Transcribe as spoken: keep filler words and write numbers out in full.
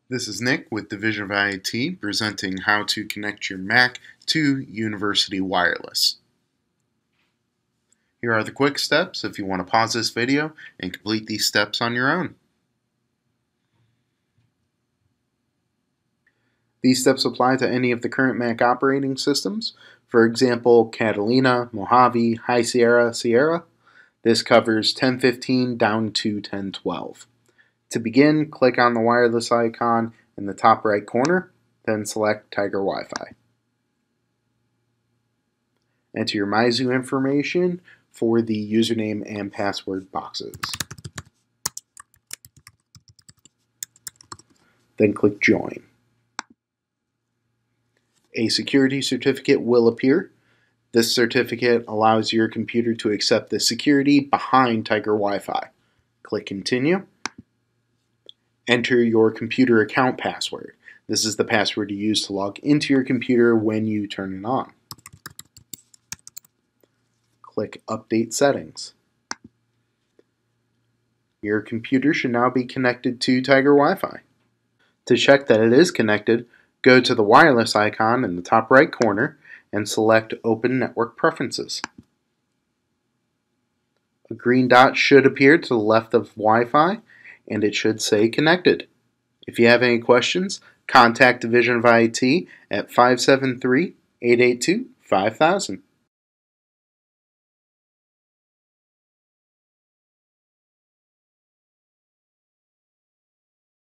This is Nick with Division of I T presenting how to connect your Mac to University Wireless. Here are the quick steps if you want to pause this video and complete these steps on your own. These steps apply to any of the current Mac operating systems. For example, Catalina, Mojave, High Sierra, Sierra. This covers ten fifteen down to ten twelve. To begin, click on the wireless icon in the top right corner, then select Tiger Wi-Fi. Enter your MyZoo information for the username and password boxes. Then click Join. A security certificate will appear. This certificate allows your computer to accept the security behind Tiger Wi-Fi. Click Continue. Enter your computer account password. This is the password you use to log into your computer when you turn it on. Click Update Settings. Your computer should now be connected to Tiger Wi-Fi. To check that it is connected, go to the wireless icon in the top right corner and select Open Network Preferences. A green dot should appear to the left of Wi-Fi and it should say Connected. If you have any questions, contact Division of I T at five seven three, eight eight two, five thousand.